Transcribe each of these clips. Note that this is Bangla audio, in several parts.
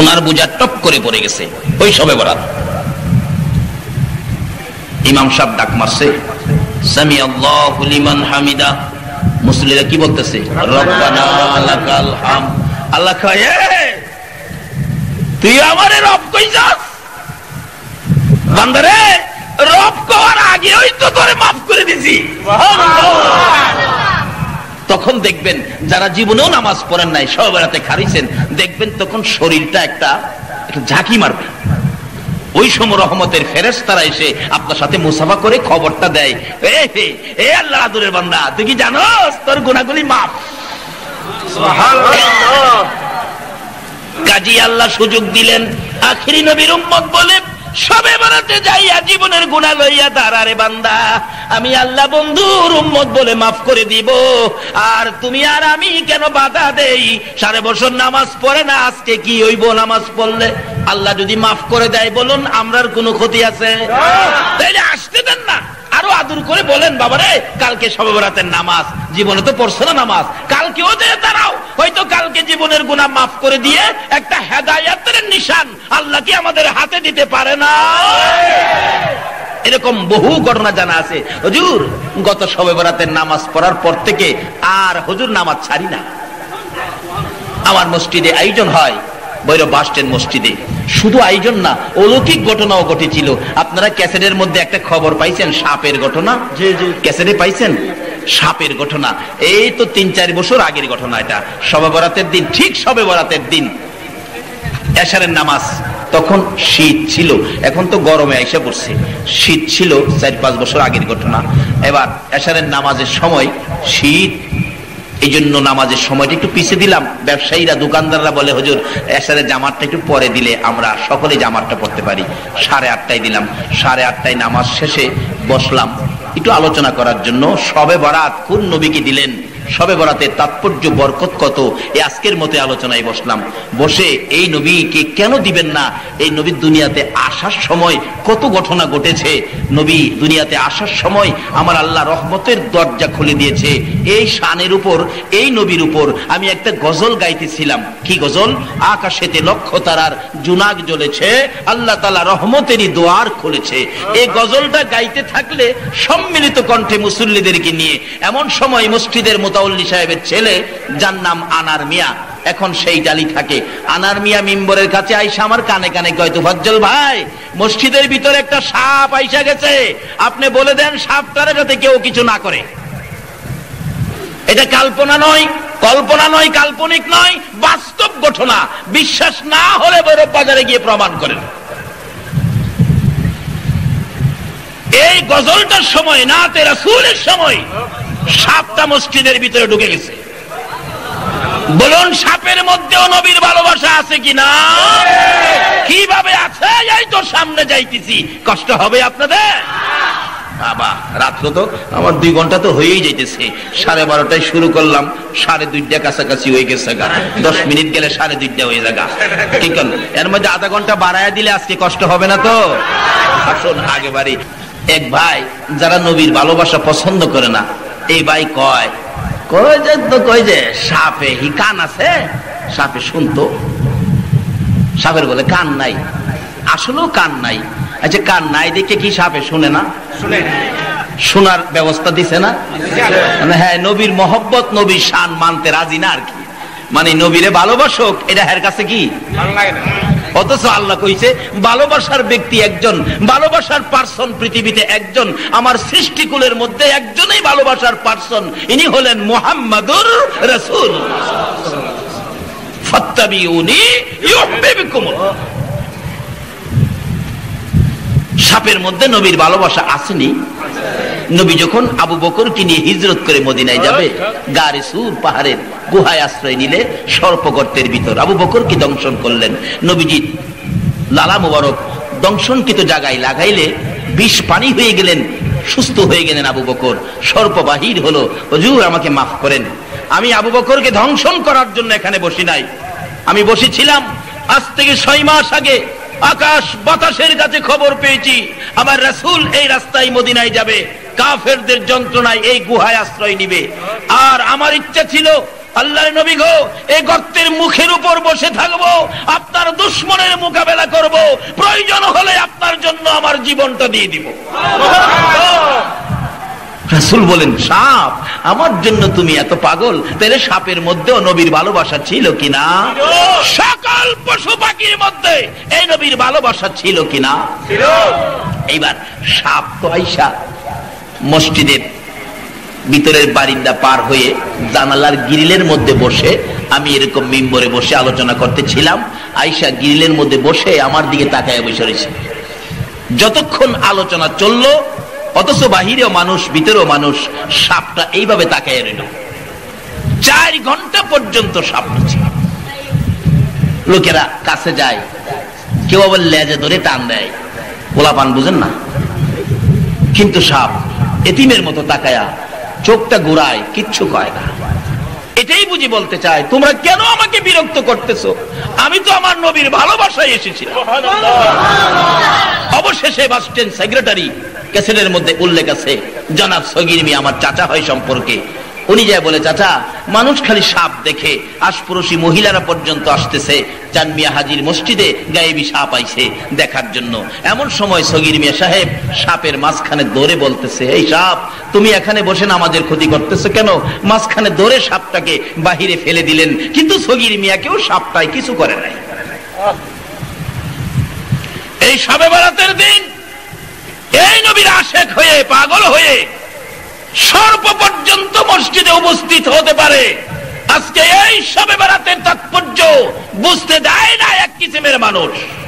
গুনার বোঝা টপ করে পড়ে গেছে ওই শবে বরাত। ইমাম সাহেব ডাক মারছে, সামি আল্লাহু লিমান হামিদা। মুসল্লিরা কি বলতেছে? রব্বানা লাকাল হামদ। আল্লাহ কয়, তুই আমারে রব কইছস? বান্দারে, রব কওয়ার আগে ওই তো তোরে মাফ করে দিছি। তখন দেখবেন যারা জীবনেও নামাজ পড়েন নাই, সব বেড়াতে খারিছেন, দেখবেন তখন শরীরটা একটা ঝাঁকি মারবে। ওই সময় রহমতের ফেরেশতারা এসে আপনার সাথে মুসাফা করে খবরটা দেয়, এ আল্লাহ আদরের বান্দা, তুই কি জানোস তোর গুনাহগুলি মাফ? সুবহানাল্লাহ। কাজী আল্লাহ সুযোগ দিলেন আখিরি নবীর উম্মত বলে সবে বরাতে যাইয়া জীবনের গুনাহ লইয়া দাঁড়ারে বান্দা, আমি আল্লাহ বন্ধুর উম্মত বলে মাফ করে দিব। আর তুমি আর আমি কেন বাধা দেই? 5.5 বছর নামাজ পড়ে না, আজকে কি হইব নামাজ পড়লে? আল্লাহ যদি মাফ করে দেয় বলুন আমরার কোনো ক্ষতি আছে? তাইলে আসতে দেন না, আরো আদর করে বলেন, বাবারে কালকে শবে বরাতের নামাজ, জীবনে তো পড়ছো না নামাজ, কালকেও যে দাঁড়াও, হয়তো কালকে জীবনের গুনাহ মাফ করে দিয়ে একটা হেদায়েতের নিশান আল্লাহ কি আমাদের হাতে দিতে পারে না? এরকম বহু ঘটনা জানা আছে। হুজুর গত শবে বরাতের নামাজ পড়ার পর থেকে আর হুজুর নামাজ ছাড়ি না। আমার মসজিদে আয়োজন হয়, ভৈরব বাস স্ট্যান্ড মসজিদে। শুধু আয়োজন না, অলৌকিক ঘটনাও ঘটেছিল। আপনারা ক্যাসেটের মধ্যে একটা খবর পাইছেন, সাপের ঘটনা? জি জি, ক্যাসেটে পাইছেন সাপের ঘটনা। এই তো 3-4 বছর আগের ঘটনা এটা। শবে বরাতের দিন, ঠিক শবে বরাতের দিন এশারের নামাজ, তখন শীত ছিল, এখন তো গরমে আইসা পড়ছে। শীত ছিল 4-5 বছর আগের ঘটনা। এবার এশারের নামাজের সময় শীত, এই জন্য নামাজের সময়টা একটু পিছিয়ে দিলাম। ব্যবসায়ীরা, দোকানদাররা বলে, হুজুর এশারের জামাতটা একটু পরে দিলে আমরা সকলে জামাতটা পড়তে পারি। 8:30টায় দিলাম। 8:30টায় নামাজ শেষে বসলাম একটু আলোচনা করার জন্য। শবে বরাত কোন নবীকে দিলেন, শবে বরাতের তাৎপর্য বরকত কত, এই আজকের মতো আলোচনায় বসলাম। বসে এই নবীকে কেন দিবেন না, এই নবীর দুনিয়াতে আসার সময় কত ঘটনা ঘটেছে, নবী দুনিয়াতে আসার সময় আমার আল্লাহ রহমতের দরজা খুলে দিয়েছে। এই শানের উপর, এই নবীর উপর আমি একটা গজল গাইতেছিলাম। কি গজল? আকাশেতে লক্ষ তারার জুনাক জ্বলেছে, আল্লাহ তাআলা রহমতেরই দুয়ার খুলেছে। এই গজলটা গাইতে থাকলে সম্মিলিত কণ্ঠে মুসল্লিদেরকে নিয়ে, এমন সময় মসজিদের মুতাওয়াল্লি সাহেবের ছেলে, যার নাম আনার মিয়া, এখন সেই ডালি থাকে। আনার মিয়া মিম্বরের কাছে আইসা আমার কানে কানে কয়, তোফাজ্জল ভাই, মসজিদের ভিতরে একটা সাপ আইসা গেছে, আপনি বলে দেন সাপটারে যাতে কেউ কিছু না করে। এটা কল্পনা নয়, কল্পনা নয়, কাল্পনিক নয়, বাস্তব ঘটনা। বিশ্বাস না হলে ভৈরব বাজারে গিয়ে প্রমাণ করেন। এই গজলটার সময়, নাতে রাসূলের সময়, সাপটা মসজিদের ভিতরে ঢুকে গেছে। বলুন সাপের মধ্যেও নবীর ভালোবাসা আছে কিনা? কিভাবে আছে? এই তো সামনে যাইতেছি, কষ্ট হবে আপনাদের? বাবা, রাত্র তো আমার 2 ঘন্টা তো হয়েই যাইতেছে। 12:30টায় শুরু করলাম, 2:30 কাছাকাছি হয়ে গেছে। 10 মিনিট গেলে 2:30 হয়ে যাগা। ঠিক আছে, এর মধ্যে আধা ঘন্টা বাড়ায় দিলে আজকে কষ্ট হবে না তো? আসুন আগে বাড়ি। এক ভাই যারা নবীর ভালোবাসা পছন্দ করে না, এই ভাই কয় যে সাপে হি কান আছে, সাপে শুনতো। সাপের বলে কান নাই, আসলেও কান নাই। আচ্ছা কান নাই দেখে কি সাপে শুনে না? শুনে, শোনার ব্যবস্থা দিছে না? হ্যাঁ, নবীর মহব্বত, নবীর শান মানতে রাজি না আর কি। মানে নবীরে ভালোবাসক, এটা এর কাছে কি ভালো লাগে না। অথচ আল্লাহ কইছে ভালোবাসার ব্যক্তি একজন, ভালোবাসার পার্সন পৃথিবীতে একজন, আমার সৃষ্টিকুলের মধ্যে একজনই ভালোবাসার পার্সন, ইনি হলেন মুহাম্মাদুর রাসূল। ফাত্তাবিউনি ইউহিব্বুকুম। সাপের মধ্যে নবীর ভালোবাসা আসেনি? নবী যখন আবু বকরকে নিয়ে হিজরত করে মদিনায় যাবে, গারে সুর পাহাড়ের গুহায় আশ্রয় নিলে, সর্পগর্তের ভিতর আবু বকরকে দংশন করলেন। নবীজি লালা মুবারক দংশনকৃত জায়গায় লাগাইলে বিষ পানি হয়ে গেলেন, সুস্থ হয়ে গেলেন আবু বকর। সর্প বাহির হলো, হুজুর আমাকে মাফ করেন, আমি আবু বকরকে ধ্বংসন করার জন্য এখানে বসি নাই, আমি বসেছিলাম আজ থেকে 6 মাস আগে। আকাশ বাতাসের কাছে খবর পেয়েছি আমার রাসূল এই রাস্তায় মদিনায় যাবে, কাফেরদের যন্ত্রণায় এই গুহায় আশ্রয় নিবে। আর আমার ইচ্ছা ছিল, আল্লাহর নবী গো, এই গর্তের মুখের উপর বসে থাকবো, আপনার দুশমন জন্য আমার জীবনটা দিয়ে দিব। রাসূল বলেন, সাপ আমার জন্য তুমি এত পাগল, তাহলে সাপের মধ্যেও নবীর ভালোবাসা ছিল কিনা? সকল পশু পাখির মধ্যে এই নবীর ভালোবাসা ছিল কিনা? এইবার সাপ তো আইসা মসজিদের ভিতরের বারিন্দা পার হয়ে জানালার গ্রিলের মধ্যে বসে, আমি এরকম মিম্বরে বসে আলোচনা করতেছিলাম, আইসা গ্রিলের মধ্যে বসে আমার দিকে তাকায় বসে রয়েছে। যতক্ষণ আলোচনা চললো, অথচ বাহিরেও মানুষ ভিতরেও মানুষ, সাপটা এইভাবে তাকায় রইল। 4 ঘন্টা পর্যন্ত সাপ নিচ্ছে। লোকেরা কাছে যায়, কেউ আবার লেজে ধরে টান দেয়, পোলাপান বুঝেন না, কিন্তু সাপ এতিমের মতো তাকায়া চোখটা ঘুরায়, কিচ্ছু কয় না। এটাই বুঝি বলতে চায়, তোমরা কেন আমাকে বিরক্ত করতেছো? আমি তো আমার নবীর ভালোবাসায় এসেছিলাম। অবশেষে বাস স্ট্যান্ড সেক্রেটারি ক্যাসেটের মধ্যে উল্লেখ আছে, জনাব সগীর মিয়া আমার চাচা হয় সম্পর্কে, উনি যায় বলে, চাচা মানুষ খালি সাপ দেখে, আশপড়শি মহিলারা পর্যন্ত আসতেছে চান মিয়া হাজির মসজিদে গায়েবী সাপ আইছে দেখার জন্য। এমন সময় সগীর মিয়া সাহেব সাপের মাঝখানে দৌড়ে বলতেছে, এই সাপ তুমি এখানে বসে আমাদের ক্ষতি করতেছো কেন? মাঝখানে দৌড়ে সাপটাকে বাহিরে ফেলে দিলেন, কিন্তু সগীর মিয়াকেও সাপটাই কিছু করে নাই। এই শবে বরাতের দিন এই নবীর আশেক হয়ে, পাগল হয়ে সর্ব পর্যন্ত মসজিদে উপস্থিত হতে পারে। আজকে এই শবে বরাতের তাৎপর্য বুঝতে দেয় না এক কিসিমের মানুষ।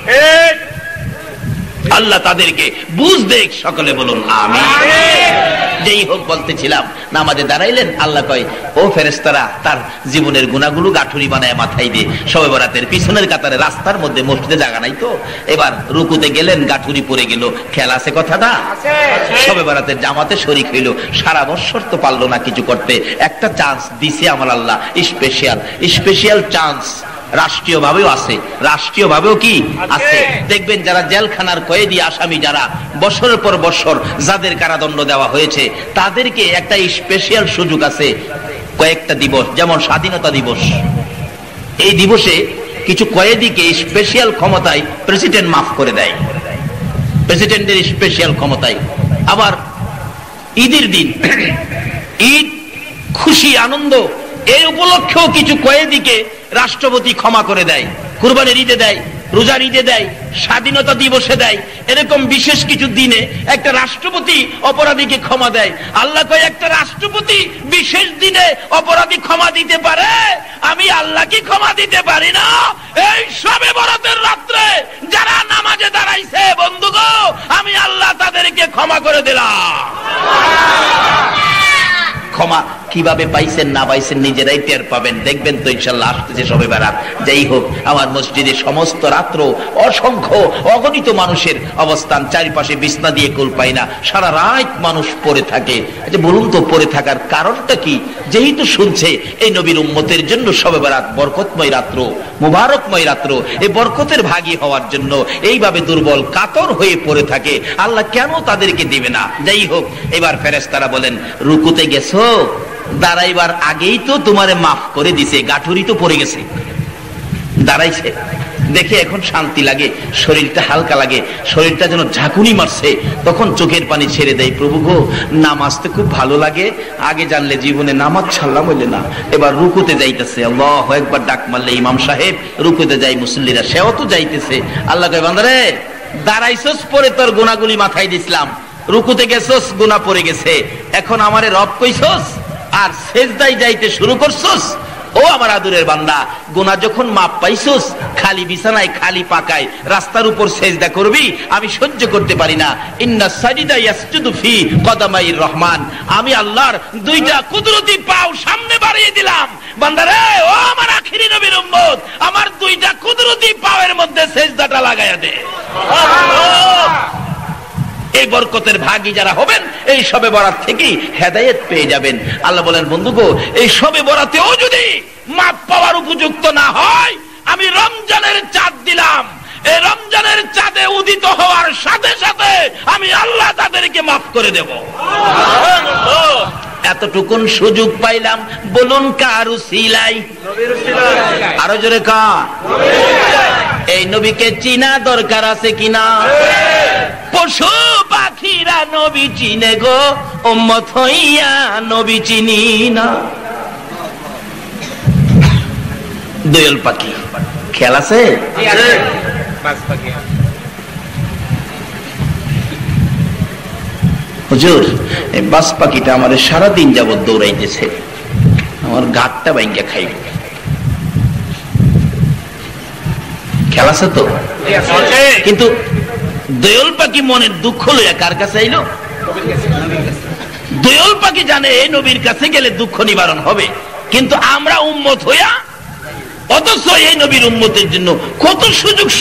আল্লাহ তাদেরকে বুঝ দেখ, সকলে বলুন আমিন। যেই হোক, বলতেছিলাম নামাজে দাঁড়াইলেন, আল্লাহ কয়, ও ফেরেশতারা তার জীবনের গুনাহগুলো গাঠুরি বানায় মাথায় দিয়ে শবে বরাতের পিছনের কাতারে রাস্তার মধ্যে মসজিদে জায়গা নাই তো, এবার রুকুতে গেলেন, গাঠুরি পড়ে গেল, খেয়াল আছে কথাটা? শবে বরাতের জামাতে শরীক হইল, সারা বছর তো পারলো না কিছু করতে, একটা চান্স দিছে আমার আল্লাহ, স্পেশাল চান্স রাষ্ট্রীয় ভাবেও আছে, রাষ্ট্রীয় ভাবেও কি আছে। দেখবেন যারা জেলখানার কয়েদি আসামি, যারা বছরের পর বছর যাদের কারাদণ্ড দেওয়া হয়েছে, তাদেরকে একটা স্পেশাল সুযোগ আছে কয়েকটা দিবস, যেমন স্বাধীনতা দিবস। এই দিবসে কিছু কয়েদিকে স্পেশাল ক্ষমতায় প্রেসিডেন্ট মাফ করে দেয়, প্রেসিডেন্টের স্পেশাল ক্ষমতায়। আবার ঈদের দিন, ঈদ খুশি আনন্দ, এই উপলক্ষেও কিছু কয়েদিকে রাষ্ট্রপতি ক্ষমা করে দেয়, কুরবানির ঈদে দেয়, রোজার ঈদে দেয়, স্বাধীনতা দিবসে দেয়। এরকম বিশেষ কিছু দিনে একটা রাষ্ট্রপতি অপরাধীকে ক্ষমা দেয়। আল্লাহ কয়, একটা রাষ্ট্রপতি বিশেষ দিনে অপরাধী ক্ষমা দিতে পারে, আমি আল্লাহ কি ক্ষমা দিতে পারি না? এই শবে বরাতের রাত্রে যারা নামাজে দাঁড়াইছে, বন্ধুগো, আমি আল্লাহ তাদেরকে ক্ষমা করে দিলাম। ক্ষমা কিভাবে পাইছেন না পাইছেন নিজেরাই টের পাবেন, দেখবেন তো ইনশাআল্লাহ আসতেছে শবে বরাত। যাই হোক, আমার মসজিদে সমস্ত রাত্র অসংখ্য অগণিত মানুষের অবস্থান, চারিপাশে বিছনা দিয়ে কুল পাই না, সারা রাত মানুষ পড়ে থাকে। বলুন তো পড়ে থাকার কারণটা কি? যেহেতু শুনছে এই নবীর উম্মতের জন্য শবে বরাত বরকতময় রাত্র, মুবারকময় রাত্র, এই বরকতের ভাগী হওয়ার জন্য এইভাবে দুর্বল কাতর হয়ে পড়ে থাকে, আল্লাহ কেন তাদেরকে দিবে না? যাই হোক, এবার ফেরেশতারা বলেন, রুকুতে গেছো, দাঁড়াইবার আগেই তো তোমারে মাফ করে দিছে, গাঠুরি তো পড়ে গেছে, দাঁড়াইছে দেখে এখন শান্তি লাগে, শরীরটা হালকা লাগে, শরীরটা যেন ঝাঁকুনি মারছে, তখন চোখের পানি ছেড়ে দেয়। প্রভু গো, নামাজতে খুব ভালো লাগে, আগে জানলে জীবনে নামাজ ছাড়লাম হইলে না। এবার রুকুতে যাইতেছে, আল্লাহু আকবার ডাক মারলে ইমাম সাহেব রুকুতে যাই, মুসল্লিরা সেও তো যাইতেছে। আল্লাহ কয়, বান্দারে দাঁড়াইছস, পরে তোর গুনাহগুলি মাথায় দিছিলাম, রুকুতে গেছস, গুনাহ পড়ে গেছে, এখন আমারে রব কইছস আর সেজদায় যাইতে শুরু করছস। ও আমার আদরের বান্দা, গুনাহ যখন মাপ পাইছস, খালি বিছানায় খালি পাকায় রাস্তার উপর সেজদা করবি, আমি সহ্য করতে পারি না। ইন্না সাজিদা ইয়াসজুদু ফি কদামাইর রহমান, আমি আল্লাহর দুইটা কুদরতি পাও সামনে বাড়িয়ে দিলাম। বান্দারে, ও আমার আখিরি নবীর উম্মত, আমার দুইটা কুদরতি পাওয়ের মধ্যে সেজদাটা লাগায়া দে। এই বরকতের ভাগী যারা হবেন, এই শবে বরাত থেকেই হেদায়েত পেয়ে যাবেন। আল্লাহ বলেন, বন্ধুগো, এই শবে বরাতেও যদি মাপ পাওয়ার উপযুক্ত না হয়, আমি রমজানের চাঁদ দিলাম, এই রমজানের চাঁদে উদিত হওয়ার সাথে সাথে আমি আল্লাহ তাদেরকে মাফ করে দেব। এতটুকুন সুযোগ পাইলাম, বলুন কার উসিলাই? আরো জোরে কার? এই নবীকে চিনা দরকার আছে কিনা? পশু পাখিরা নবী চিনে গো, উম্মত হইয়া নবী চিনি না। দোয়েল পাখি খেয়াল আছে? হুজুর এই বাস পাখিটা আমার সারাদিন যাবত দৌড়াইতেছে, আমার গাঁটটা ভাঙ্গা খাইব। খেয়াল আছে তো? কিন্তু দোয়েল পাখি মনের দুঃখ লইয়া কার কাছে আইলো? দোয়েল পাখি জানে এই নবীর কাছে গেলে দুঃখ নিবারণ হবে, কিন্তু আমরা উম্মত হইয়া, অথচ এই নবীর উম্মতের জন্য কত সুযোগ